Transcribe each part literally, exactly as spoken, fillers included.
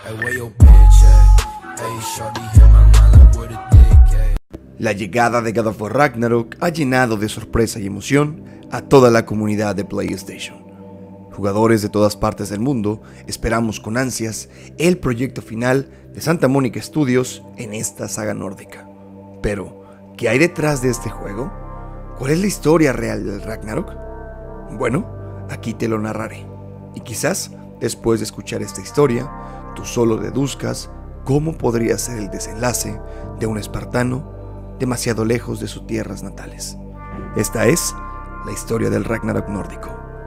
La llegada de God of War Ragnarok ha llenado de sorpresa y emoción a toda la comunidad de PlayStation. Jugadores de todas partes del mundo esperamos con ansias el proyecto final de Santa Mónica Studios en esta saga nórdica. Pero, ¿qué hay detrás de este juego? ¿Cuál es la historia real del Ragnarok? Bueno, aquí te lo narraré. Y quizás, después de escuchar esta historia, tú solo deduzcas cómo podría ser el desenlace de un espartano demasiado lejos de sus tierras natales. Esta es la historia del Ragnarok nórdico.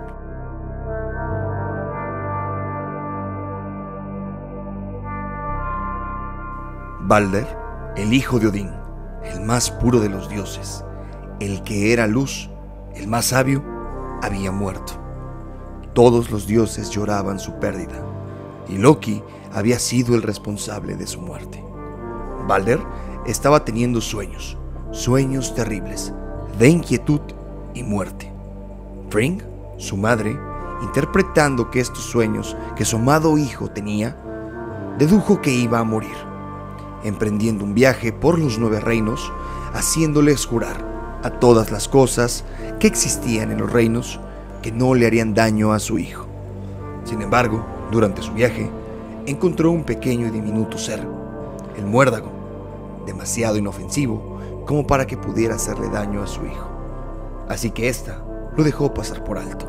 Balder, el hijo de Odín, el más puro de los dioses, el que era luz, el más sabio, había muerto. Todos los dioses lloraban su pérdida, y Loki había sido el responsable de su muerte. Balder estaba teniendo sueños, sueños terribles, de inquietud y muerte. Frigg, su madre, interpretando que estos sueños que su amado hijo tenía, dedujo que iba a morir, emprendiendo un viaje por los nueve reinos, haciéndoles jurar a todas las cosas que existían en los reinos que no le harían daño a su hijo. Sin embargo, durante su viaje, encontró un pequeño y diminuto ser, el muérdago, demasiado inofensivo como para que pudiera hacerle daño a su hijo. Así que ésta lo dejó pasar por alto.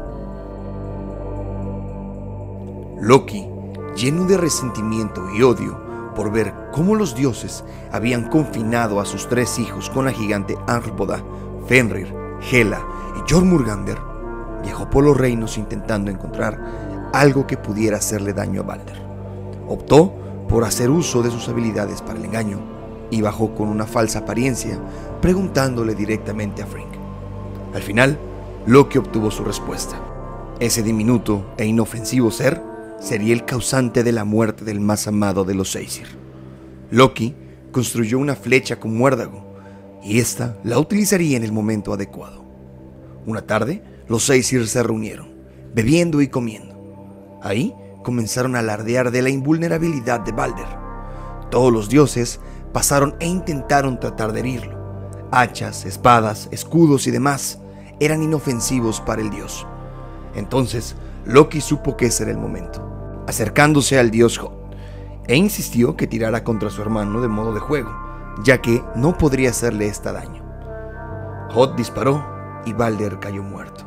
Loki, lleno de resentimiento y odio por ver cómo los dioses habían confinado a sus tres hijos con la gigante Angrboda, Fenrir, Hela y Jormungandr, viajó por los reinos intentando encontrar algo que pudiera hacerle daño a Balder. Optó por hacer uso de sus habilidades para el engaño y bajó con una falsa apariencia, preguntándole directamente a Frigg. Al final, Loki obtuvo su respuesta. Ese diminuto e inofensivo ser sería el causante de la muerte del más amado de los Aesir. Loki construyó una flecha con muérdago, y ésta la utilizaría en el momento adecuado. Una tarde, los Aesir se reunieron, bebiendo y comiendo. Ahí comenzaron a alardear de la invulnerabilidad de Balder. Todos los dioses pasaron e intentaron tratar de herirlo. Hachas, espadas, escudos y demás eran inofensivos para el dios. Entonces Loki supo que ese era el momento, acercándose al dios Hod, e insistió que tirara contra su hermano de modo de juego, ya que no podría hacerle esta daño. Hod disparó y Balder cayó muerto.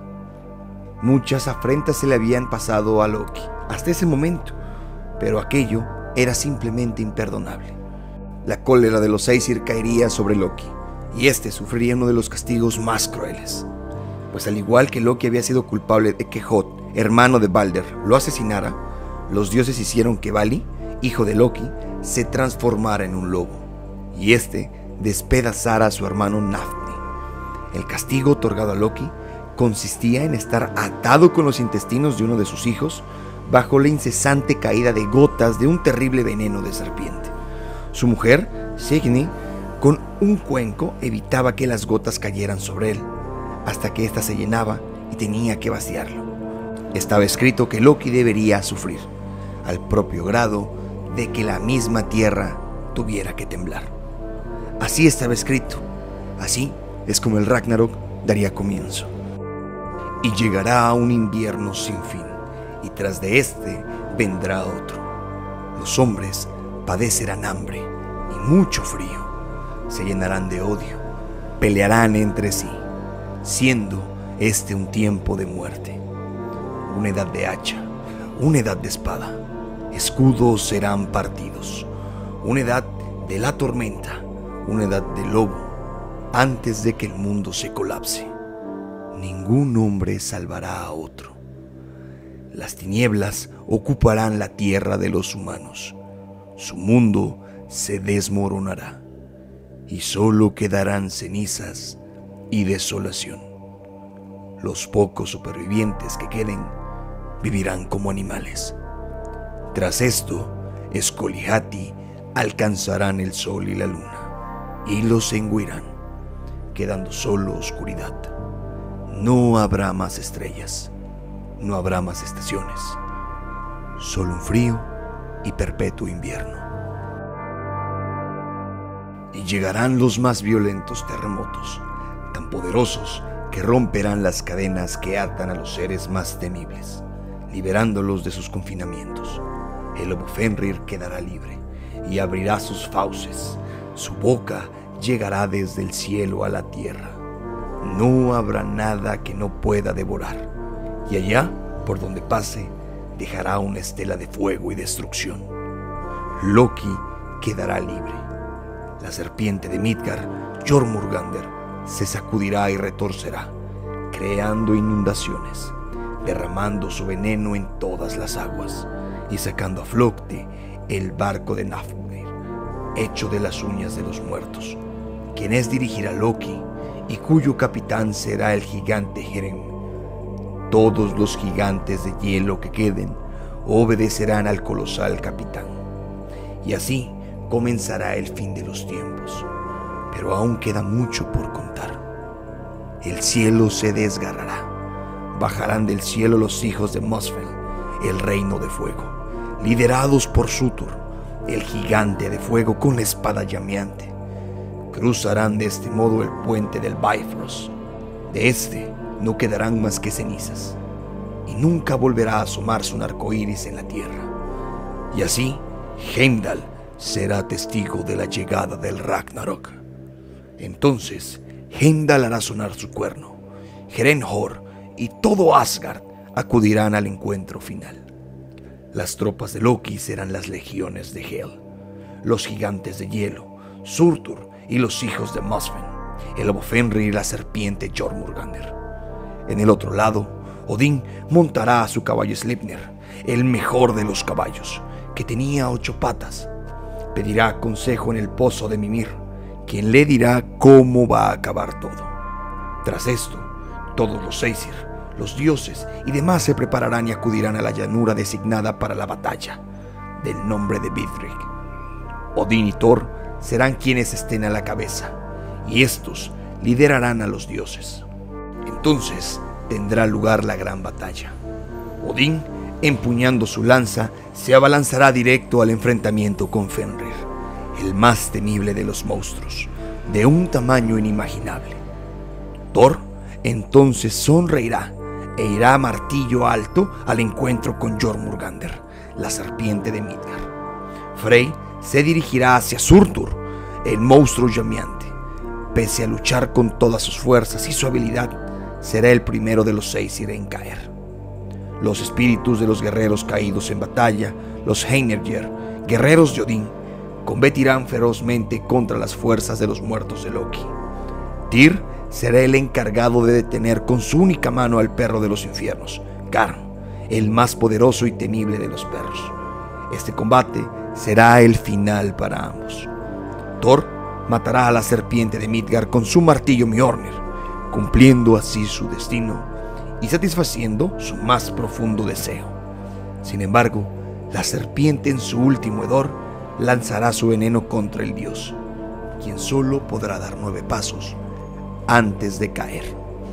Muchas afrentas se le habían pasado a Loki hasta ese momento, pero aquello era simplemente imperdonable. La cólera de los Aesir caería sobre Loki, y este sufriría uno de los castigos más crueles. Pues al igual que Loki había sido culpable de que Hod, hermano de Balder, lo asesinara, los dioses hicieron que Vali, hijo de Loki, se transformara en un lobo, y este despedazara a su hermano Nafni. El castigo otorgado a Loki consistía en estar atado con los intestinos de uno de sus hijos bajo la incesante caída de gotas de un terrible veneno de serpiente. Su mujer, Signy, con un cuenco evitaba que las gotas cayeran sobre él, hasta que ésta se llenaba y tenía que vaciarlo. Estaba escrito que Loki debería sufrir, al propio grado de que la misma tierra tuviera que temblar. Así estaba escrito, así es como el Ragnarok daría comienzo. Y llegará a un invierno sin fin, y tras de este vendrá otro. Los hombres padecerán hambre y mucho frío, se llenarán de odio, pelearán entre sí, siendo este un tiempo de muerte, una edad de hacha, una edad de espada, escudos serán partidos, una edad de la tormenta, una edad de lobo, antes de que el mundo se colapse. Ningún hombre salvará a otro. Las tinieblas ocuparán la tierra de los humanos. Su mundo se desmoronará y solo quedarán cenizas y desolación. Los pocos supervivientes que queden vivirán como animales. Tras esto, Skoll y Hati alcanzarán el sol y la luna y los engulirán, quedando solo oscuridad. No habrá más estrellas, no habrá más estaciones, solo un frío y perpetuo invierno. Y llegarán los más violentos terremotos, tan poderosos que romperán las cadenas que atan a los seres más temibles, liberándolos de sus confinamientos. El lobo Fenrir quedará libre y abrirá sus fauces. Su boca llegará desde el cielo a la tierra. No habrá nada que no pueda devorar, y allá, por donde pase, dejará una estela de fuego y destrucción. Loki quedará libre. La serpiente de Midgard, Jormungandr, se sacudirá y retorcerá, creando inundaciones, derramando su veneno en todas las aguas y sacando a flote el barco de Nafnir, hecho de las uñas de los muertos, quien es dirigirá a Loki y cuyo capitán será el gigante Hrym. Todos los gigantes de hielo que queden obedecerán al colosal capitán, y así comenzará el fin de los tiempos. Pero aún queda mucho por contar. El cielo se desgarrará. Bajarán del cielo los hijos de Muspel, el reino de fuego, liderados por Surtur, el gigante de fuego con la espada llameante. Cruzarán de este modo el puente del Bifrost. De este no quedarán más que cenizas, y nunca volverá a asomarse un arco iris en la tierra. Y así, Heimdall será testigo de la llegada del Ragnarok. Entonces, Heimdall hará sonar su cuerno. Hrenhor y todo Asgard acudirán al encuentro final. Las tropas de Loki serán las legiones de Hel, los gigantes de hielo, Surtur y los hijos de Muspel, el lobo Fenrir y la serpiente Jormungandr. En el otro lado, Odín montará a su caballo Sleipnir, el mejor de los caballos, que tenía ocho patas. Pedirá consejo en el pozo de Mimir, quien le dirá cómo va a acabar todo. Tras esto, todos los Aesir, los dioses y demás se prepararán y acudirán a la llanura designada para la batalla, del nombre de Vidrig. Odín y Thor serán quienes estén a la cabeza, y estos liderarán a los dioses. Entonces tendrá lugar la gran batalla. Odín, empuñando su lanza, se abalanzará directo al enfrentamiento con Fenrir, el más temible de los monstruos, de un tamaño inimaginable. Thor entonces sonreirá e irá a martillo alto al encuentro con Jormungandr, la serpiente de Midgard. Frey se dirigirá hacia Surtur, el monstruo llameante. Pese a luchar con todas sus fuerzas y su habilidad, será el primero de los Aesir en caer. Los espíritus de los guerreros caídos en batalla, los Einherjar, guerreros de Odín, combatirán ferozmente contra las fuerzas de los muertos de Loki. Tyr será el encargado de detener con su única mano al perro de los infiernos, Garm, el más poderoso y temible de los perros. Este combate será el final para ambos. Thor matará a la serpiente de Midgard con su martillo Mjolnir, cumpliendo así su destino y satisfaciendo su más profundo deseo. Sin embargo, la serpiente en su último hedor lanzará su veneno contra el dios, quien solo podrá dar nueve pasos antes de caer.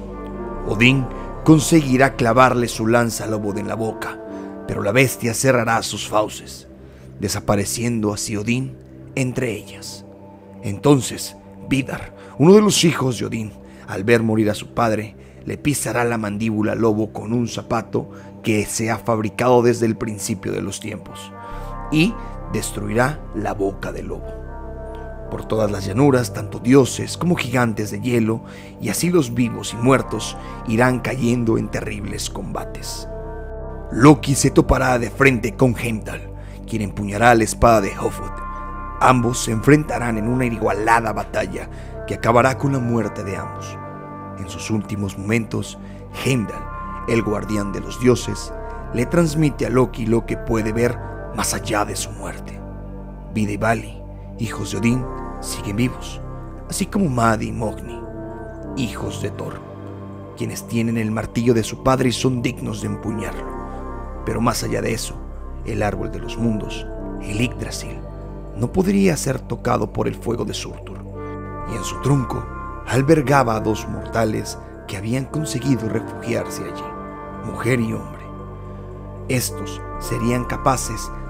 Odín conseguirá clavarle su lanza al lobo en la boca, pero la bestia cerrará sus fauces, desapareciendo así Odín entre ellas. Entonces Vidar, uno de los hijos de Odín, al ver morir a su padre, le pisará la mandíbula al lobo con un zapato que se ha fabricado desde el principio de los tiempos, y destruirá la boca del lobo. Por todas las llanuras, tanto dioses como gigantes de hielo, y así los vivos y muertos, irán cayendo en terribles combates. Loki se topará de frente con Heimdall, quien empuñará la espada de Hofud. Ambos se enfrentarán en una igualada batalla que acabará con la muerte de ambos. En sus últimos momentos, Heimdall, el guardián de los dioses, le transmite a Loki lo que puede ver más allá de su muerte. Vida y Vali, hijos de Odín, siguen vivos, así como Madi y Mogni, hijos de Thor, quienes tienen el martillo de su padre y son dignos de empuñarlo. Pero más allá de eso, el árbol de los mundos, el Yggdrasil, no podría ser tocado por el fuego de Surtur, y en su tronco albergaba a dos mortales que habían conseguido refugiarse allí, mujer y hombre. Estos serían capaces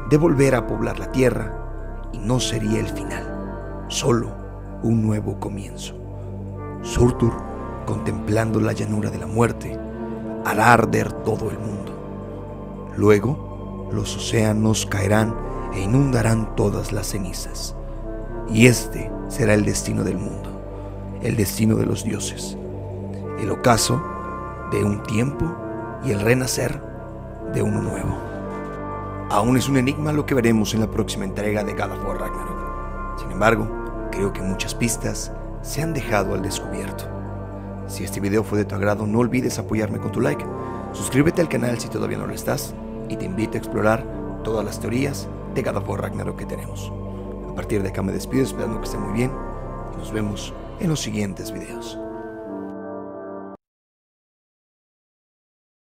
de volver a poblar la tierra, y no sería el final, solo un nuevo comienzo. Surtur, contemplando la llanura de la muerte, hará arder todo el mundo. Luego, los océanos caerán e inundarán todas las cenizas. Y este será el destino del mundo, el destino de los dioses, el ocaso de un tiempo y el renacer de uno nuevo. Aún es un enigma lo que veremos en la próxima entrega de God of War Ragnarok. Sin embargo, creo que muchas pistas se han dejado al descubierto. Si este video fue de tu agrado, no olvides apoyarme con tu like, suscríbete al canal si todavía no lo estás, y te invito a explorar todas las teorías de God of War Ragnarok que tenemos. A partir de acá me despido esperando que esté muy bien, y nos vemos en los siguientes videos.